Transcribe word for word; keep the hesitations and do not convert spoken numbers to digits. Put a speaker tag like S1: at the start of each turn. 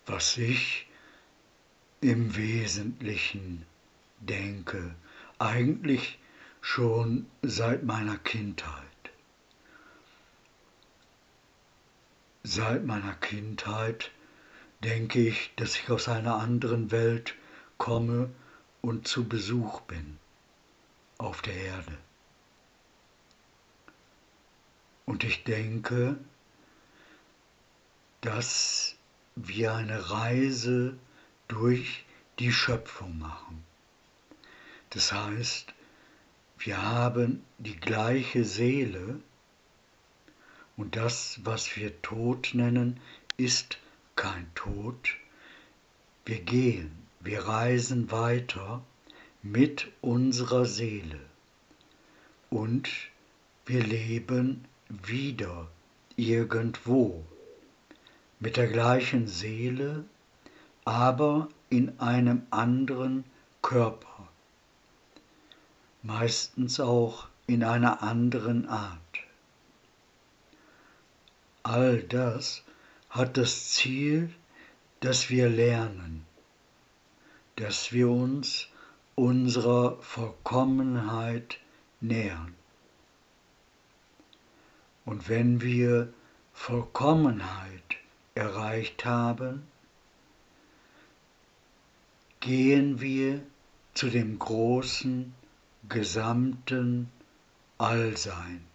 S1: was ich im Wesentlichen denke, eigentlich schon seit meiner Kindheit. Seit meiner Kindheit denke ich, dass ich aus einer anderen Welt komme und zu Besuch bin auf der Erde. Und ich denke, dass wir eine Reise durch die Schöpfung machen. Das heißt, wir haben die gleiche Seele und das, was wir Tod nennen, ist kein Tod. Wir gehen, wir reisen weiter mit unserer Seele und wir leben wieder irgendwo mit der gleichen Seele, aber in einem anderen Körper, meistens auch in einer anderen Art. All das hat das Ziel, dass wir lernen, dass wir uns unserer Vollkommenheit nähern. Und wenn wir Vollkommenheit erreicht haben, gehen wir zu dem großen, gesamten Allsein.